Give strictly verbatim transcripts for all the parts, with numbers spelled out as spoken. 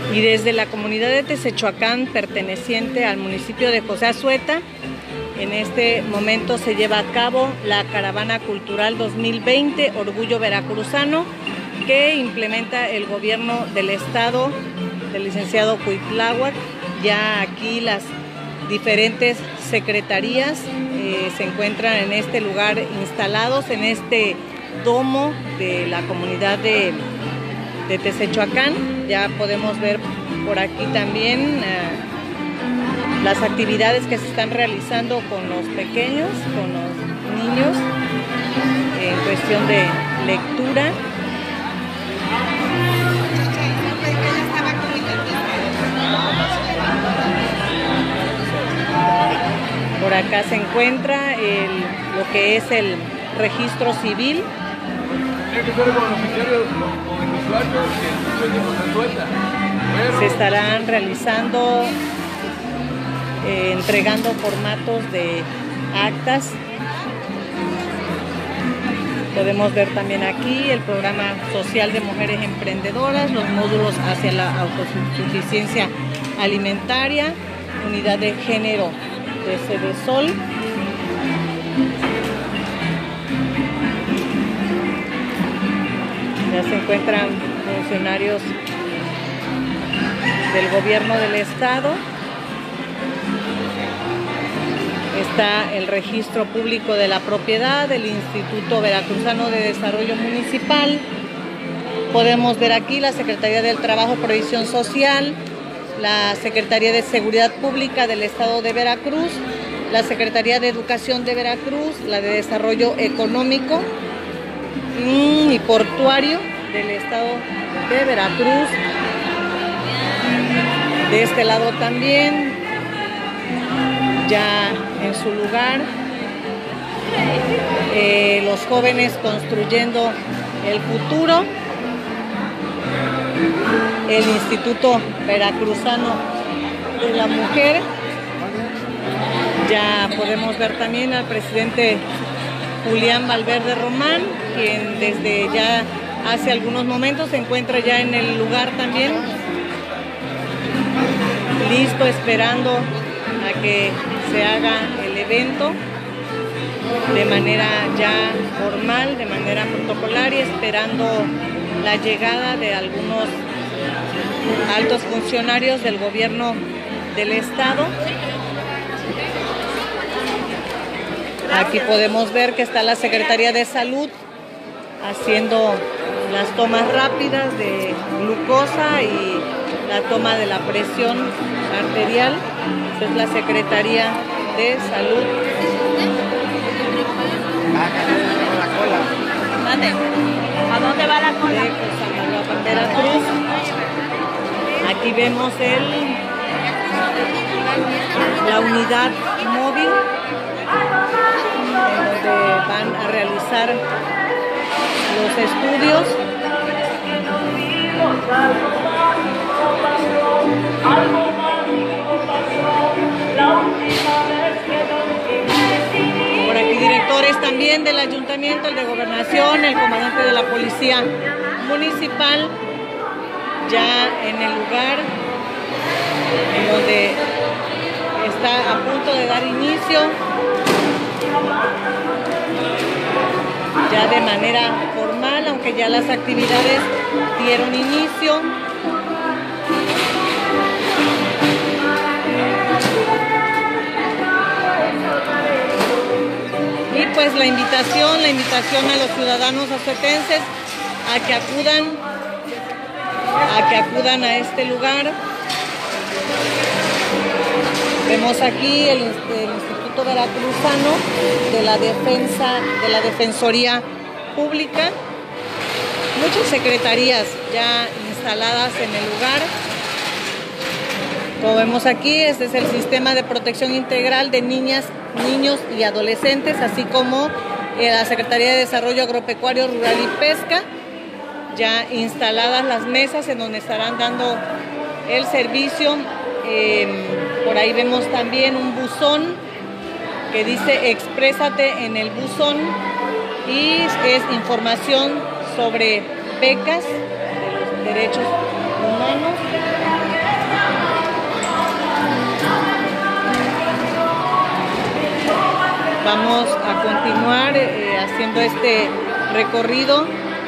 Y desde la comunidad de Tezechuacán, perteneciente al municipio de José Azueta, en este momento se lleva a cabo la Caravana Cultural dos mil veinte, Orgullo Veracruzano, que implementa el gobierno del estado del licenciado Cuitláhuac. Ya aquí las diferentes secretarías eh, se encuentran en este lugar instalados, en este domo de la comunidad de, de Tezechuacán. Ya podemos ver por aquí también eh, las actividades que se están realizando con los pequeños, con los niños, en cuestión de lectura. Por acá se encuentra el, lo que es el registro civil. Se estarán realizando Eh, entregando formatos de actas. Podemos ver también aquí el programa social de mujeres emprendedoras, los módulos hacia la autosuficiencia alimentaria, unidad de género de Cedesol. Ya se encuentran funcionarios del gobierno del estado. Está el registro público de la propiedad del Instituto Veracruzano de Desarrollo Municipal. Podemos ver aquí la Secretaría del Trabajo y Previsión Social, la Secretaría de Seguridad Pública del Estado de Veracruz, la Secretaría de Educación de Veracruz, la de Desarrollo Económico y Portuario del Estado de Veracruz. De este lado también, ya en su lugar, eh, los jóvenes construyendo el futuro, el Instituto Veracruzano de la Mujer. Ya podemos ver también al presidente Julián Valverde Román, quien desde ya hace algunos momentos se encuentra ya en el lugar también, listo, esperando a que se haga el evento de manera ya formal, de manera protocolaria, esperando la llegada de algunos altos funcionarios del gobierno del estado. Aquí podemos ver que está la Secretaría de Salud haciendo las tomas rápidas de glucosa y la toma de la presión arterial. Esta es la Secretaría de Salud. ¿A dónde va la cola? De San Veracruz. Aquí vemos el, la unidad móvil donde van a realizar los estudios. Por aquí directores también del ayuntamiento, el de gobernación, el comandante de la policía municipal, ya en el lugar en donde está a punto de dar inicio, ya de manera formal, aunque ya las actividades dieron inicio. Y pues la invitación, la invitación a los ciudadanos azuetenses a que acudan, a que acudan a este lugar. Vemos aquí el, el Instituto Veracruzano de la Defensa, de la Defensoría Pública. Muchas secretarías ya instaladas en el lugar. Como vemos aquí, este es el Sistema de Protección Integral de Niñas, Niños y Adolescentes, así como eh, la Secretaría de Desarrollo Agropecuario, Rural y Pesca. Ya instaladas las mesas en donde estarán dando el servicio. Eh, por ahí vemos también un buzón que dice "Exprésate en el buzón", y es información sobre becas de los derechos humanos. Vamos a continuar eh, haciendo este recorrido.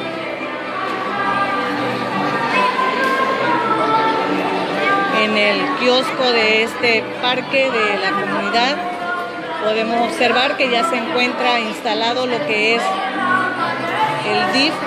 En el kiosco de este parque de la comunidad podemos observar que ya se encuentra instalado lo que es el D I F.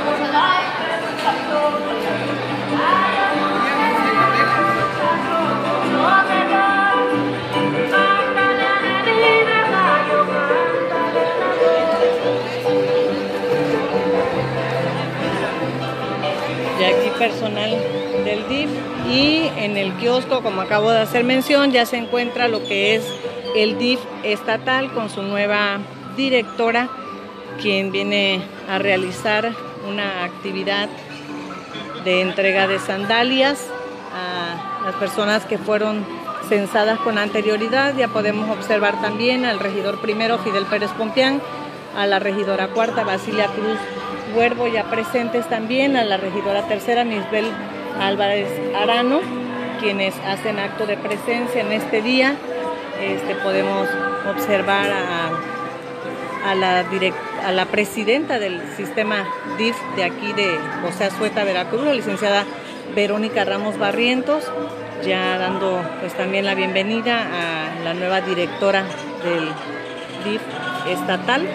Y aquí personal del D I F, y en el kiosco, como acabo de hacer mención, ya se encuentra lo que es el D I F estatal con su nueva directora, quien viene a realizar una actividad de entrega de sandalias a las personas que fueron censadas con anterioridad. Ya podemos observar también al regidor primero, Fidel Pérez Pompián, a la regidora cuarta, Basilia Cruz Huervo, ya presentes también, a la regidora tercera, Misbel Álvarez Arano, quienes hacen acto de presencia en este día. Este, podemos observar a, a, la direct, a la presidenta del sistema D I F de aquí de José Azueta, Veracruz, la licenciada Verónica Ramos Barrientos, ya dando pues también la bienvenida a la nueva directora del D I F estatal.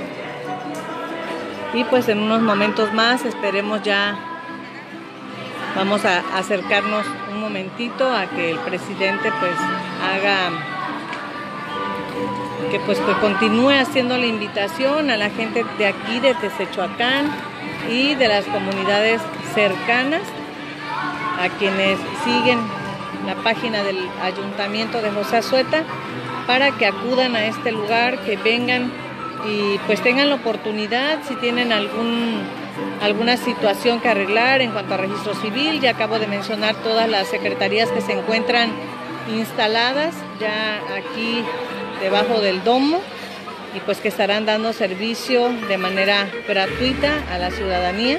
Y pues en unos momentos más esperemos ya, vamos a acercarnos un momentito a que el presidente pues haga, que pues que continúe haciendo la invitación a la gente de aquí de Texechoacán y de las comunidades cercanas, a quienes siguen la página del Ayuntamiento de José Azueta, para que acudan a este lugar, que vengan y pues tengan la oportunidad, si tienen algún, alguna situación que arreglar en cuanto a registro civil. Ya acabo de mencionar todas las secretarías que se encuentran instaladas ya aquí debajo del domo, y pues que estarán dando servicio de manera gratuita a la ciudadanía.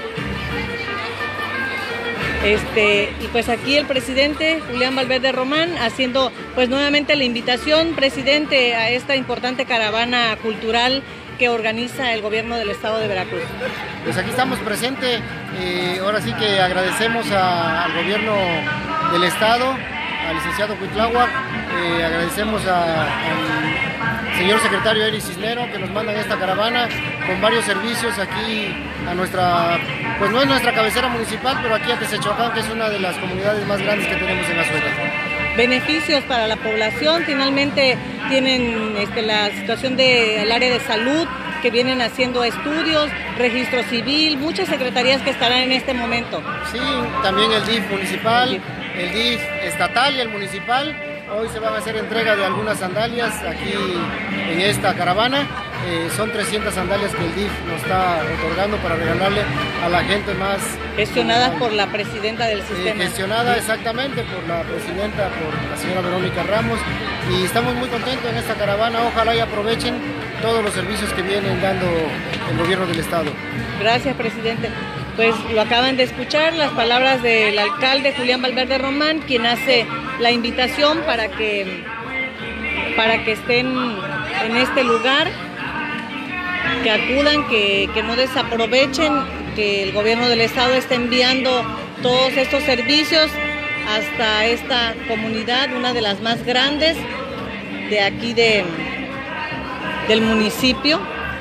Este, y pues aquí el presidente Julián Valverde Román haciendo pues nuevamente la invitación, presidente, a esta importante caravana cultural que organiza el gobierno del estado de Veracruz. Pues aquí estamos presentes, eh, ahora sí que agradecemos a, al gobierno del estado, al licenciado Cuitláhuac, eh, agradecemos a, al señor secretario Eri Cisnero, que nos mandan esta caravana con varios servicios aquí a nuestra, pues no es nuestra cabecera municipal, pero aquí a Texechoacán, que es una de las comunidades más grandes que tenemos en Azueta. Beneficios para la población, finalmente tienen este, la situación del área de salud, que vienen haciendo estudios, registro civil, muchas secretarías que estarán en este momento. Sí, también el D I F municipal, el D I F estatal y el municipal. Hoy se van a hacer entrega de algunas sandalias aquí en esta caravana. Eh, son trescientas sandalias que el D I F nos está otorgando para regalarle a la gente más... Gestionadas por la presidenta del sistema. Eh, gestionada exactamente por la presidenta, por la señora Verónica Ramos. Y estamos muy contentos en esta caravana. Ojalá y aprovechen todos los servicios que vienen dando el gobierno del estado. Gracias, presidente. Pues lo acaban de escuchar, las palabras del alcalde Julián Valverde Román, quien hace la invitación para que, para que estén en este lugar, que acudan, que, que no desaprovechen, que el gobierno del estado está enviando todos estos servicios hasta esta comunidad, una de las más grandes de aquí de, del municipio.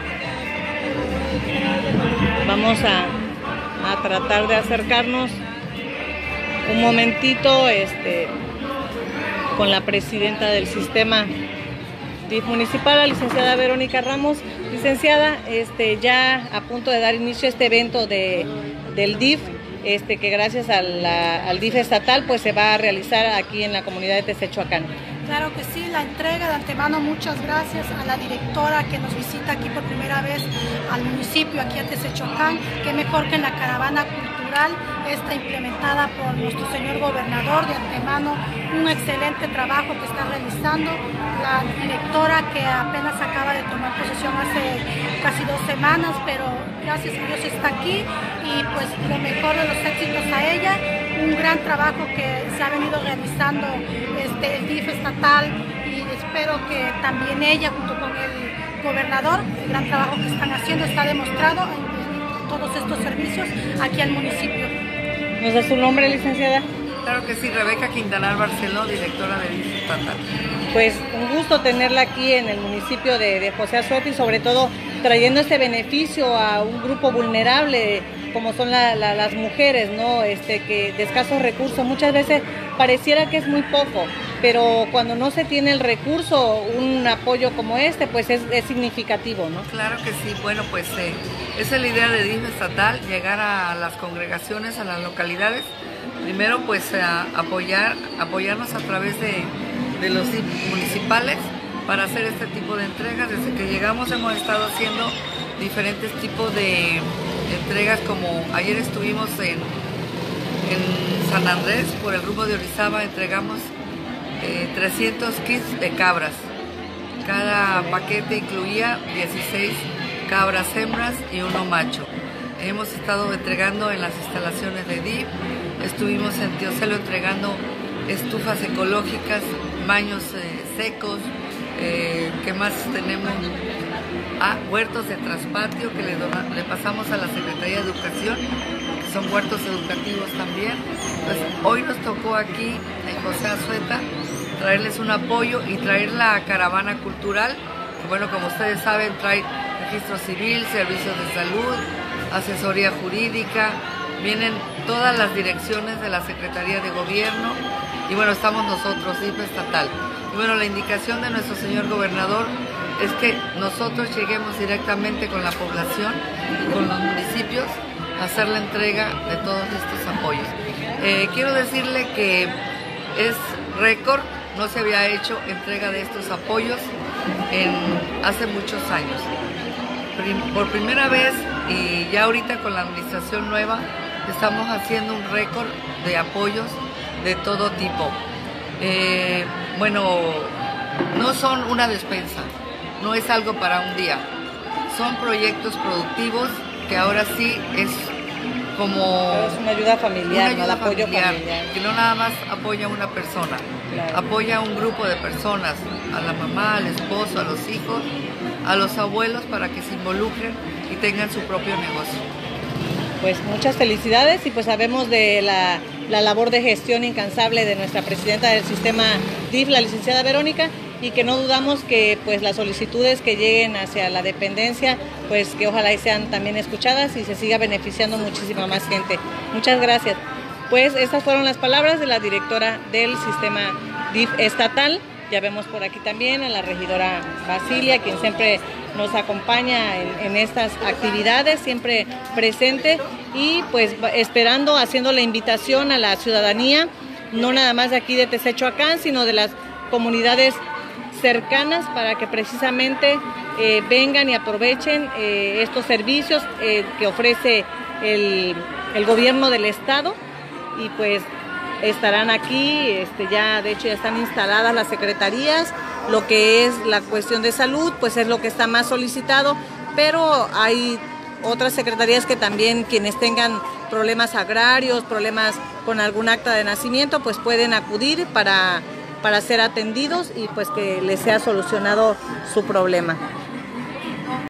Vamos a a tratar de acercarnos un momentito este, con la presidenta del sistema D I F municipal, la licenciada Verónica Ramos. Licenciada, este, ya a punto de dar inicio a este evento de, del D I F, este, que gracias a la, al D I F estatal pues se va a realizar aquí en la comunidad de Texechoacán. Claro que sí, la entrega de antemano, muchas gracias a la directora que nos visita aquí por primera vez al municipio, aquí a Texechoacán, que mejor que en la caravana cultural, está implementada por nuestro señor gobernador. De antemano, un excelente trabajo que está realizando la directora, que apenas acaba de tomar posesión hace casi dos semanas, pero gracias a Dios está aquí y pues lo mejor de los éxitos a ella. Un gran trabajo que se ha venido realizando este, el D I F estatal, y espero que también ella junto con el gobernador, el gran trabajo que están haciendo está demostrado en todos estos servicios aquí al municipio. ¿Nos da su nombre, licenciada? Claro que sí, Rebeca Quintanar Barceló, directora de D I F estatal. Pues un gusto tenerla aquí en el municipio de, de José Azueta, y sobre todo trayendo este beneficio a un grupo vulnerable como son la, la, las mujeres, ¿no? Este, que de escasos recursos. Muchas veces pareciera que es muy poco, pero cuando no se tiene el recurso, un apoyo como este, pues es, es significativo, ¿no? Claro que sí. Bueno, pues eh, esa es la idea de D I F estatal, llegar a las congregaciones, a las localidades. Primero, pues a apoyar, apoyarnos a través de, de los D I F municipales para hacer este tipo de entregas. Desde que llegamos hemos estado haciendo diferentes tipos de entregas, como ayer estuvimos en, en San Andrés, por el rumbo de Orizaba, entregamos eh, trescientos kits de cabras. Cada paquete incluía dieciséis cabras hembras y uno macho. Hemos estado entregando en las instalaciones de D I F, estuvimos en Teocelo entregando estufas ecológicas, baños eh, secos, eh, ¿qué más tenemos? Ah, huertos de traspatio que le, dona, le pasamos a la Secretaría de Educación, que son huertos educativos también. Pues hoy nos tocó aquí en José Azueta traerles un apoyo y traer la caravana cultural, que bueno, como ustedes saben, trae registro civil, servicios de salud, asesoría jurídica, vienen todas las direcciones de la Secretaría de Gobierno, y bueno, estamos nosotros, D I F estatal. Y bueno, la indicación de nuestro señor gobernador es que nosotros lleguemos directamente con la población y con los municipios a hacer la entrega de todos estos apoyos. Eh, quiero decirle que es récord, no se había hecho entrega de estos apoyos en hace muchos años. Prim, por primera vez, y ya ahorita con la administración nueva, estamos haciendo un récord de apoyos de todo tipo. Eh, bueno, no son una despensa, no es algo para un día, son proyectos productivos que ahora sí es como Pero es una ayuda familiar, una ayuda ¿no? El apoyo familiar, familiar, que no nada más apoya a una persona, claro. Apoya a un grupo de personas, a la mamá, al esposo, a los hijos, a los abuelos, para que se involucren y tengan su propio negocio. Pues muchas felicidades, y pues sabemos de la, la labor de gestión incansable de nuestra presidenta del sistema D I F, la licenciada Verónica, y que no dudamos que pues las solicitudes que lleguen hacia la dependencia, pues que ojalá y sean también escuchadas y se siga beneficiando muchísima más gente. Muchas gracias. Pues estas fueron las palabras de la directora del sistema D I F estatal. Ya vemos por aquí también a la regidora Basilia, quien siempre nos acompaña en, en estas actividades, siempre presente, y pues esperando, haciendo la invitación a la ciudadanía, no nada más de aquí de Texechoacán, sino de las comunidades cercanas, para que precisamente eh, vengan y aprovechen eh, estos servicios eh, que ofrece el, el gobierno del estado, y pues estarán aquí, este, ya de hecho ya están instaladas las secretarías. Lo que es la cuestión de salud, pues es lo que está más solicitado, pero hay otras secretarías que también, quienes tengan problemas agrarios, problemas con algún acta de nacimiento, pues pueden acudir para, para ser atendidos y pues que les sea solucionado su problema.